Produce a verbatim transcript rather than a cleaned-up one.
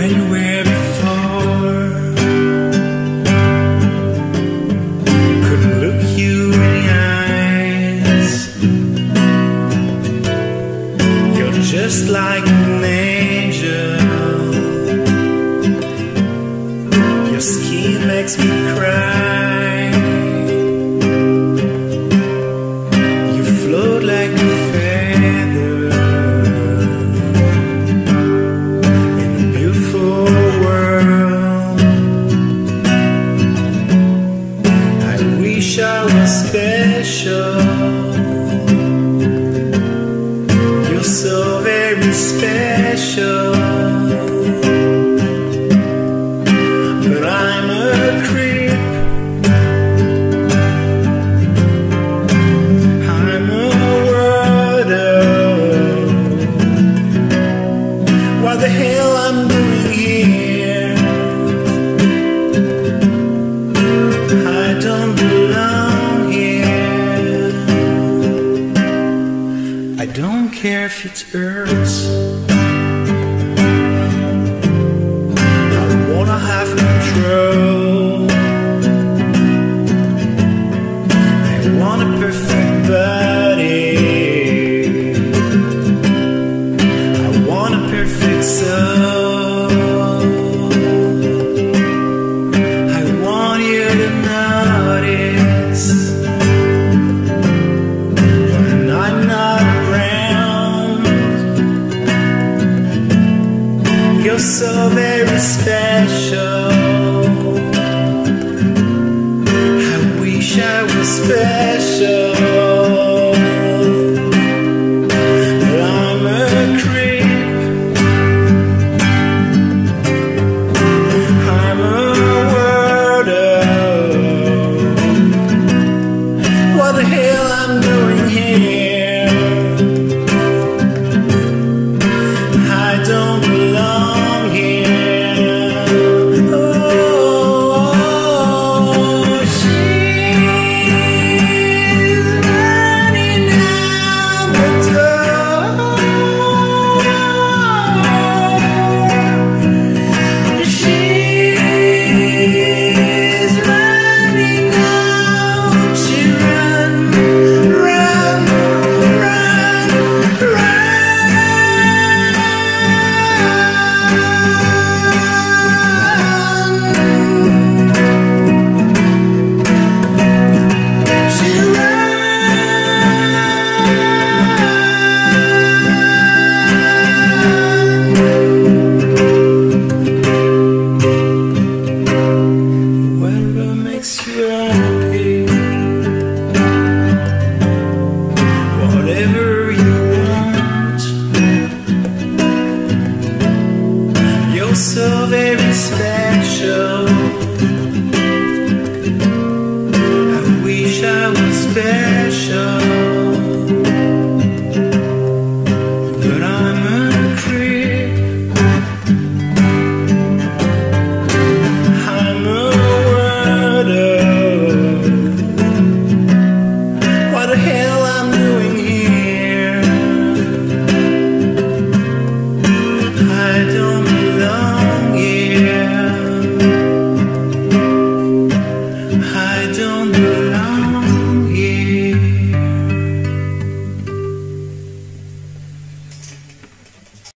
where you were before. Couldn't look you in the eyes. You're just like an angel. Your skin makes me cry. You float like a feather in a beautiful world. I wish I was special. You're so very special. But I'm a creep. I'm a weirdo. What the hell I'm doing here? I don't belong here. I don't care if it hurts. I wanna have control. I want a perfect body. I want a perfect soul. I want you to notice when I'm not around. You're so very special. I wish I was special. But I'm a creep. I'm a weirdo. What the hell I'm doing here? I don't belong here. Oh, she's running out the door. She's running out. She run, run, run, run. She whatever makes you happy, whatever you want. You're so very special. I wish I was special. But I'm a creep. I'm a weirdo. What the hell I'm doing here? I don't belong here. I don't belong.